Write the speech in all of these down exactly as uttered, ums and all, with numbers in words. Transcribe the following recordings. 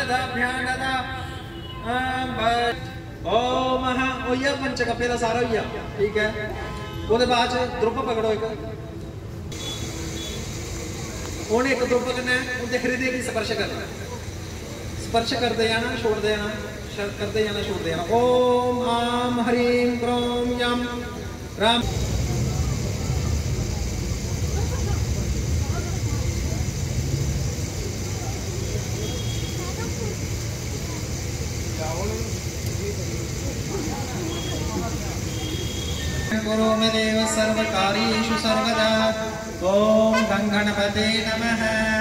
ओम ओया पंचकप्पे का सारा होइया ठीक है। ਉਹਦੇ ਬਾਅਦ द्रुप पकड़ो एक ਉਹਨੇ एक द्रुप करना ਉਹਦੇ हृदय की स्पर्श करना स्पर्श करते जाना छोड़ते जाना करते जाना छोड़ते जाना। ओम आम हरीम क्रोम यम राम गुरु में देव सर्वकारीषु सर्वदा। ओम गं गणपते नमः।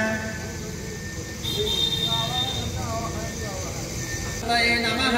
नमः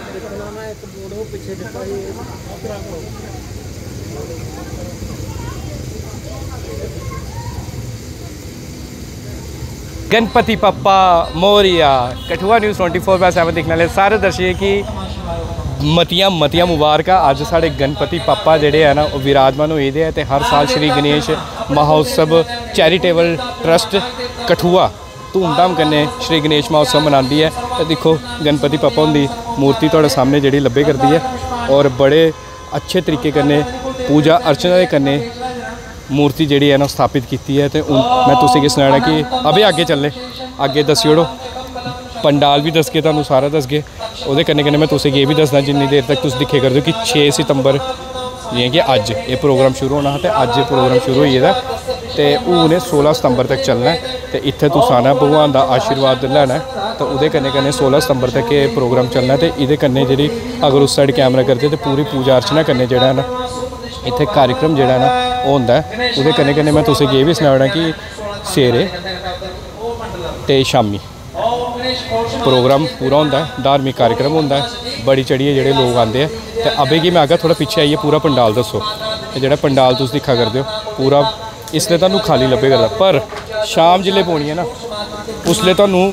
Ganpati Bappa Morya. Kathua news twenty four by seven दिखने वाले सारे दर्शक की मतियां मतियां मुबारक। अज साढ़े गणपति पप्पा जोड़े है ना वो विराजमान हुए दे ते हर साल श्री गणेश महोत्सव चैरिटेबल ट्रस्ट कठुआ धूमधाम कन्नै श्री गणेश महोत्सव मनाती है। तो देखो गणपति पप्पा उनकी मूर्ति थोड़े सामने जी लब्भे करती है और बड़े अच्छे तरीके कन्नै पूजा अर्चना के कन्नै मूर्ति जी है ना स्थापित की है। तो मैं तुसें सुनाना कि अभी आगे चले आगे दसी ओड़ो पंडाल भी दसगे तुहानूं सारा दसगे। उहदे कन्नै कन्नै मैं तुसें ये भी दसना जिन्नी देर तक तुम दिक्खे करदे हो कि छे सितंबर जियां कि अज ये प्रोग्राम शुरू होना तो अज प्रोग्राम शुरू होई गेदा ते हून सोलह सितंबर तक चलना है। तो इत्थे तुस आना भगवान का आशीर्वाद लैना है। तो उहदे कन्नै कन्नै सोलह सितंबर तक ये प्रोग्राम चलना है। तो इहदे कन्नै जिहड़ी अगर उस साइड कैमरा करदे तो पूरी पूजा अर्चना कन्नै जिहड़ा ना इत्थे कार्यक्रम जिहड़ा ना वो होंदा है। उहदे कन्नै कन्नै मैं तुसें ये भी सनाना कि सवेरे ते शामी प्रोग्राम पूरा होंदा है धार्मिक कार्यक्रम होंदा है बड़ी चढ़िए जोड़े लोग आते हैं। तो अबे कि मैं आगे थोड़ा पिछे आइए पूरा पंडाल दसो जो पंडाल तुम दिखा करते हो पूरा इसलिए तुहानू खाली लब्भे करदा पर शाम जिले पौनी है ना उसलिए तुहानू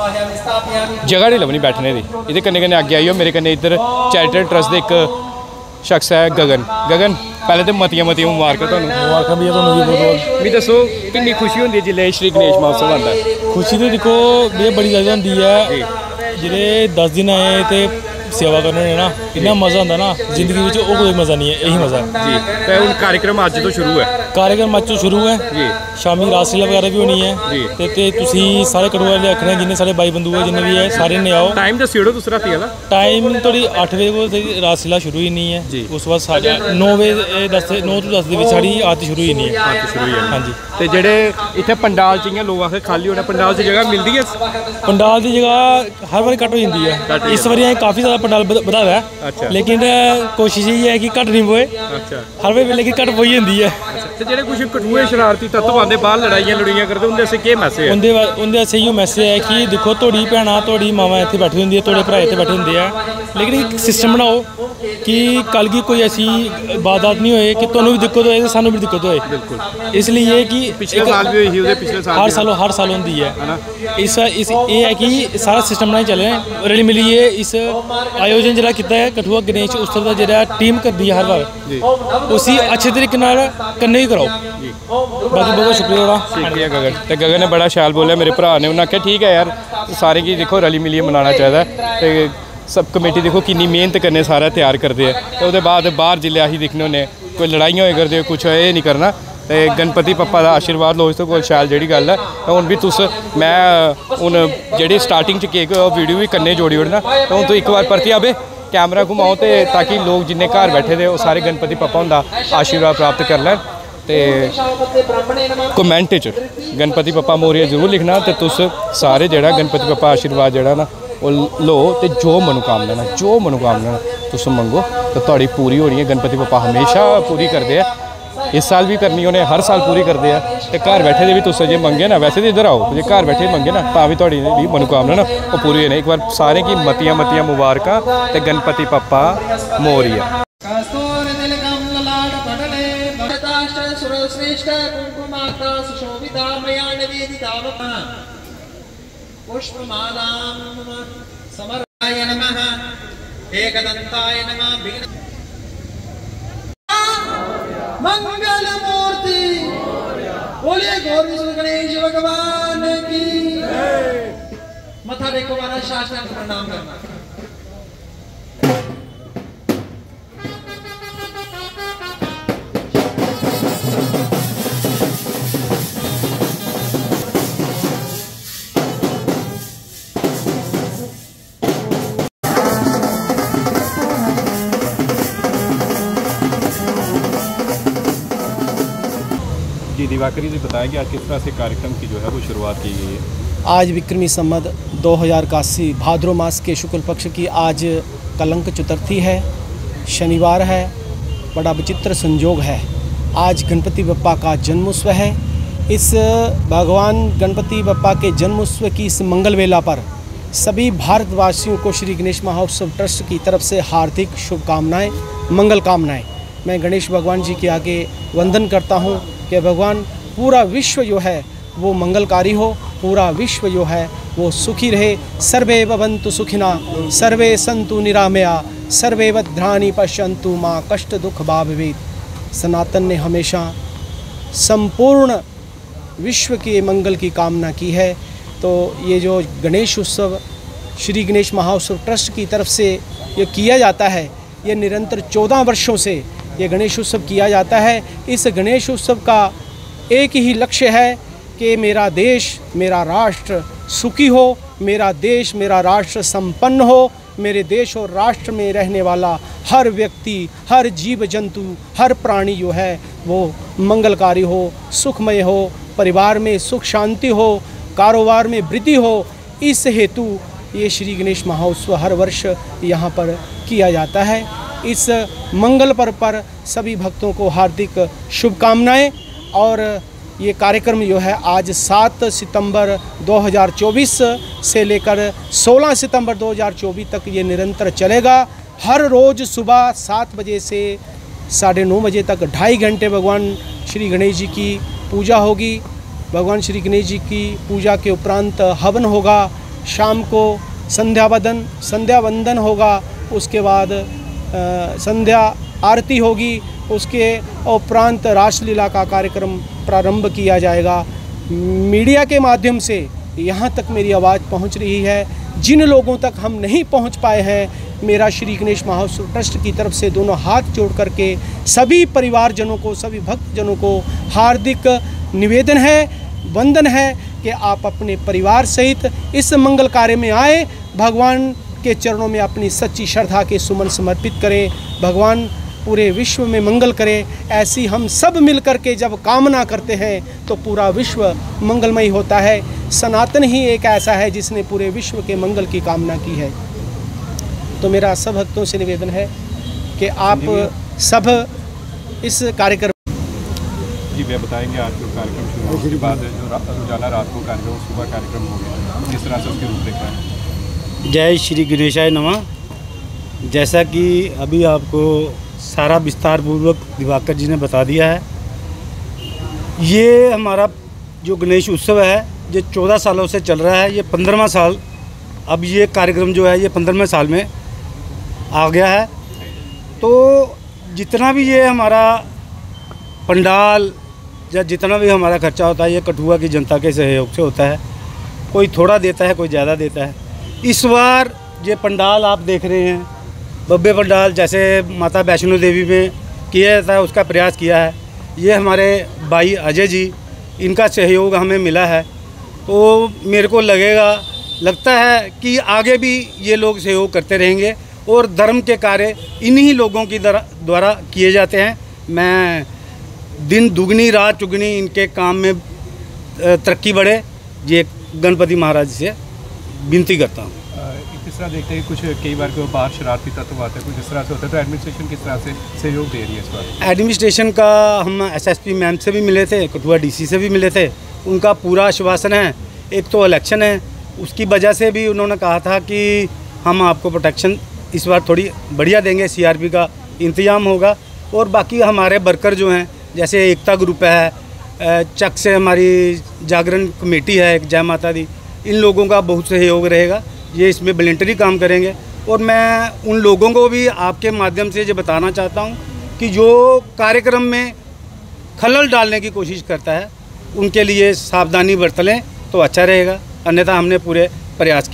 जगह नहीं लभनी बैठने की। ये कन्नै कन्नै अगे आइयो मेरे कन्नै इधर चैरिटेबल ट्रस्ट के एक शख्स है गगन। गगन पहले तो मतियां मतियां मुबारक तुहानू मुबारक भी भी दसो कितनी खुशी होंदी है जिले श्री गणेश महोत्सव आंदा है। खुशी तो देखो भैया बड़ी ज़्यादा होंदी है जिहड़े दस दिन आए तो सेवा करने ना इन्ना मज़ा आता ना जिंदगी में वो कोई मज़ा नहीं है यही मज़ा है जी। तो हुण कार्यक्रम अज तो शुरू है कार्यक्रम अज तो शुरू है जी। शामी रासलीला वगैरह भी होनी है जी। ते ते तुसी सारे कठुआ दे आखने जिन्ने सारे भाई बंधु है जिन्ने भी है सारे ने आओ। टाइम दस्सी ओड़ो तुस राती वाला टाइम थोड़ी अठ बजे को रासलीला शुरू ही नहीं है जी। उस बाद साढ़े नौ बजे दस नौ तो दस के साड़ी आरती शुरू ही नहीं है आरती शुरू ही है हाँ जी। तो जेडे इत्थे पंडाल च इयां लोग आखे खाली होना पंडाल की जगह मिलती है पंडाल की जगह हर बार घट हो जाती है। इस बार काफ़ी ज़्यादा पंडाल बढ़ावा है अच्छा। लेकिन कोशिश यही है कि घट नहीं पोए अच्छा। हर बार लेकिन घट पोई जाती है। तो जेडे कुछ कठुए शरारती तत्व आते बाहर लड़ाइयां लड़ाइयां करते उनके आस्ते केह् मैसेज है? उनके उनके आस्ते इयो मैसेज है कि देखो थोड़ी भैनां थोड़ी मावां इत्थे बैठी होंदी है थोड़े भरा इत्थे बैठे होंदे है लेकिन एक सिस्टम बनाओ कि कल की कोई ऐसी वारदात नहीं होए कि तुहानूं भी दिक्कत होए सानूं भी दिक्कत होए। बिल्कुल इसलिए कि पिछले साल भी हुई उहदे पिछले साल हर साल हर साल होंदी है इस इस ये है कि सारा सिस्टम बनाई चले रली मिलिए इस आयोजन जिहड़ा कीता है कठुआ गणेश उत्सव का जिहड़ा टीम करदी है हर बार उसी अच्छे तरीके नाल कन्नै ही कराओ। बाकी बहुत शुक्रिया शुक्रिया गगन। तो गगन ने बड़ा शैल बोलिया मेरे भरा ने उन्हें आख्या ठीक है यार सारे की देखो रली मिलिए मनाना चाहिए। तो सब कमेटी देखो कितनी मेहनत करने सारा तैयार करते हैं। तो उसके बाद बाहर जिले असीं दिखने होने कोई लड़ाइयां होए करदे कुछ ये नहीं करना। तो गणपति पप्पा का आशीर्वाद लो इस तो कोई शैल जी गल है। तो हुण भी तुस मैं हुण जी स्टार्टिंग केक वीडियो भी कन्नै जोड़ी ओड़ना। तो हुण तू एक बार परतियै आवे कैमरा घुमाओ तो ताकि लोग जिन्ने घर बैठे दे सारे गणपति पप्पा उनका आशीर्वाद प्राप्त कर लैन। तो कमेंट च गणपति पप्पा मोरिया जरूर लिखना। तो तुस सारे जड़ा गणपति पप्पा आशीर्वाद जड़ा ना वो लो तो जो मनोकामना ना जो मनोकामना तुस मंगो तो थोड़ी पूरी होनी है। गणपति पप्पा हमेशा पूरी करते हैं इस साल भी करनी उन्हें हर साल पूरी करते हैं। तो घर बैठे दे भी तुस जे मंगे ना वैसे तो इधर आओ जो घर बैठे मंगे ना तो भी थोड़ी मनोकामना ना वो पूरी होनी। एक बार सारे की मतियां मतियां मुबारक। तो गणपति पप्पा मोरिया। एकदंताय नमः मंगल मूर्ति बोलिए गौरी गणेश भगवान की। मथा देखो मारा साष्टांग प्रणाम करना। जी दिवाकरी जी बताएंगे आज किस तरह से कार्यक्रम की जो है वो शुरुआत की गई है। आज विक्रमी संवत दो हज़ार इक्यासी भाद्रो मास के शुक्ल पक्ष की आज कलंक चतुर्थी है, शनिवार है। बड़ा विचित्र संयोग है, आज गणपति बप्पा का जन्मोत्सव है। इस भगवान गणपति बप्पा के जन्मोत्सव की इस मंगल वेला पर सभी भारतवासियों को श्री गणेश महोत्सव ट्रस्ट की तरफ से हार्दिक शुभकामनाएं, मंगल कामनाएं। मैं गणेश भगवान जी के आगे वंदन करता हूं कि भगवान पूरा विश्व जो है वो मंगलकारी हो, पूरा विश्व जो है वो सुखी रहे। सर्वे भवन्तु सुखिना, सर्वे सन्तु निरामया, सर्वे भद्राणि पश्यन्तु माँ कष्ट दुख भावेत। सनातन ने हमेशा संपूर्ण विश्व के मंगल की कामना की है। तो ये जो गणेश उत्सव श्री गणेश महोत्सव ट्रस्ट की तरफ से ये किया जाता है, ये निरंतर चौदह वर्षों से ये गणेश उत्सव किया जाता है। इस गणेश उत्सव का एक ही लक्ष्य है कि मेरा देश, मेरा राष्ट्र सुखी हो, मेरा देश, मेरा राष्ट्र संपन्न हो, मेरे देश और राष्ट्र में रहने वाला हर व्यक्ति, हर जीव जंतु, हर प्राणी जो है वो मंगलकारी हो, सुखमय हो, परिवार में सुख शांति हो, कारोबार में वृद्धि हो। इस हेतु ये श्री गणेश महोत्सव हर वर्ष यहाँ पर किया जाता है। इस मंगल पर्व पर सभी भक्तों को हार्दिक शुभकामनाएं। और ये कार्यक्रम जो है आज सात सितंबर दो हज़ार चौबीस से लेकर सोलह सितंबर दो हज़ार चौबीस तक ये निरंतर चलेगा। हर रोज़ सुबह सात बजे से साढ़े नौ बजे तक ढाई घंटे भगवान श्री गणेश जी की पूजा होगी। भगवान श्री गणेश जी की पूजा के उपरांत हवन होगा, शाम को संध्या वंदन संध्या वंदन होगा, उसके बाद आ, संध्या आरती होगी, उसके उपरांत रासलीला का कार्यक्रम प्रारंभ किया जाएगा। मीडिया के माध्यम से यहाँ तक मेरी आवाज़ पहुँच रही है। जिन लोगों तक हम नहीं पहुँच पाए हैं, मेरा श्री गणेश महोत्सव ट्रस्ट की तरफ से दोनों हाथ जोड़ करके सभी परिवारजनों को, सभी भक्तजनों को हार्दिक निवेदन है, वंदन है कि आप अपने परिवार सहित इस मंगल कार्य में आए, भगवान के चरणों में अपनी सच्ची श्रद्धा के सुमन समर्पित करें। भगवान पूरे विश्व में मंगल करे, ऐसी हम सब मिलकर के जब कामना करते हैं तो पूरा विश्व मंगलमय होता है। सनातन ही एक ऐसा है जिसने पूरे विश्व के मंगल की कामना की है। तो मेरा सब भक्तों से निवेदन है कि आप सब इस कार्यक्रम जी भैया बताएंगे आज जो कार्यक्रम शुरू होने के बाद जो रोजाना रात को कार्यक्रम, सुबह कार्यक्रम हो गया, किस तरह से उसकी रूपरेखा है। जय श्री गणेशाय नमः। जैसा कि अभी आपको सारा विस्तार पूर्वक दिवाकर जी ने बता दिया है, ये हमारा जो गणेश उत्सव है ये चौदह सालों से चल रहा है। ये पंद्रहवां साल, अब ये कार्यक्रम जो है ये पंद्रहवें साल में आ गया है। तो जितना भी ये हमारा पंडाल या जितना भी हमारा खर्चा होता है ये कठुआ की जनता के सहयोग से होता है। कोई थोड़ा देता है, कोई ज़्यादा देता है। इस बार ये पंडाल आप देख रहे हैं, बब्बे पंडाल जैसे माता वैष्णो देवी में किया जाता है उसका प्रयास किया है। ये हमारे भाई अजय जी, इनका सहयोग हमें मिला है। तो मेरे को लगेगा लगता है कि आगे भी ये लोग सहयोग करते रहेंगे और धर्म के कार्य इन्हीं लोगों की द्वारा किए जाते हैं। मैं दिन दुगनी रात चुगनी इनके काम में तरक्की बढ़े, ये गणपति महाराज से विनती करता हूँ। किस तरह देखते हैं, कुछ कई बार को बाहर शरारती तत्व आते हैं, कुछ इस तरह से होता है, तो एडमिनिस्ट्रेशन किस तरह से सहयोग दे रही है इस बार। एडमिनिस्ट्रेशन का हम एसएसपी मैम से भी मिले थे, कठुआ डीसी से भी मिले थे। उनका पूरा आश्वासन है। एक तो इलेक्शन है, उसकी वजह से भी उन्होंने कहा था कि हम आपको प्रोटेक्शन इस बार थोड़ी बढ़िया देंगे, सीआरपी का इंतजाम होगा। और बाकी हमारे वर्कर जो हैं, जैसे एकता ग्रुप है, चक से हमारी जागरण कमेटी है एक, जय माता दी, इन लोगों का बहुत सहयोग रहेगा। ये इसमें वॉलंटरी काम करेंगे। और मैं उन लोगों को भी आपके माध्यम से ये बताना चाहता हूँ कि जो कार्यक्रम में खलल डालने की कोशिश करता है उनके लिए सावधानी बरत लें तो अच्छा रहेगा, अन्यथा हमने पूरे प्रयास किए हुए।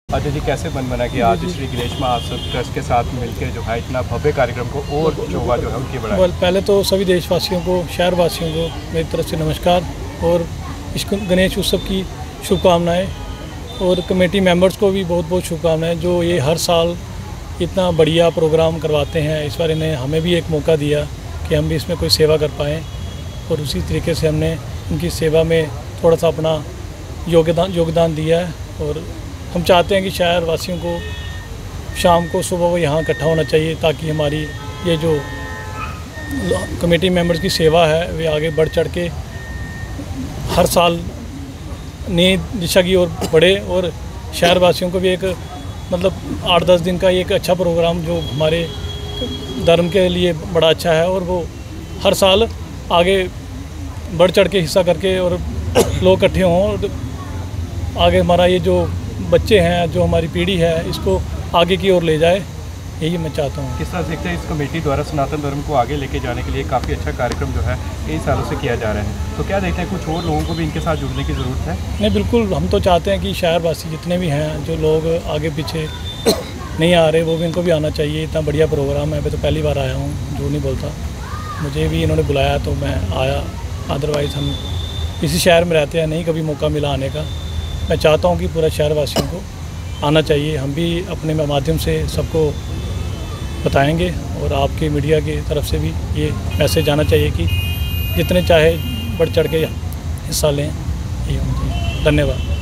अजय जी, कैसे मन बना कि आज श्री गणेश महोत्सव ट्रस्ट के साथ मिलकर जो है इतना भव्य कार्यक्रम को और शोभा जो है उनकी बढ़ाई? well, पहले तो सभी देशवासियों को, शहरवासियों को मेरी तरफ से नमस्कार और इस गणेश उत्सव की शुभकामनाएं, और कमेटी मेंबर्स को भी बहुत बहुत शुभकामनाएं जो ये हर साल इतना बढ़िया प्रोग्राम करवाते हैं। इस बार इन्हें हमें भी एक मौका दिया कि हम भी इसमें कोई सेवा कर पाएँ, और उसी तरीके से हमने उनकी सेवा में थोड़ा सा अपना योगदान योगदान दिया है। और हम चाहते हैं कि शहर वासियों को शाम को सुबह को यहाँ इकट्ठा होना चाहिए, ताकि हमारी ये जो कमेटी मेंबर्स की सेवा है वे आगे बढ़ चढ़ के हर साल नई दिशा की ओर बढ़े, और शहर वासियों को भी एक मतलब आठ दस दिन का एक अच्छा प्रोग्राम जो हमारे धर्म के लिए बड़ा अच्छा है, और वो हर साल आगे बढ़ चढ़ के हिस्सा करके और लोग इकट्ठे हों, और आगे हमारा ये जो बच्चे हैं, जो हमारी पीढ़ी है, इसको आगे की ओर ले जाए, यही मैं चाहता हूँ। किस तरह से देखते हैं इस कमेटी द्वारा सनातन धर्म को आगे लेके जाने के लिए काफ़ी अच्छा कार्यक्रम जो है कई सालों से किया जा रहा है, तो क्या देखते हैं कुछ और लोगों को भी इनके साथ जुड़ने की ज़रूरत है? नहीं, बिल्कुल, हम तो चाहते हैं कि शहरवासी जितने भी हैं, जो लोग आगे पीछे नहीं आ रहे, वो भी इनको भी आना चाहिए। इतना बढ़िया प्रोग्राम है, मैं तो पहली बार आया हूँ, जो नहीं बोलता, मुझे भी इन्होंने बुलाया तो मैं आया, अदरवाइज़ हम इसी शहर में रहते हैं, नहीं कभी मौका मिला आने का। मैं चाहता हूं कि पूरा शहरवासियों को आना चाहिए। हम भी अपने माध्यम से सबको बताएंगे, और आपके मीडिया की तरफ से भी ये मैसेज आना चाहिए कि जितने चाहे बढ़ चढ़ के हिस्सा लें। ये धन्यवाद।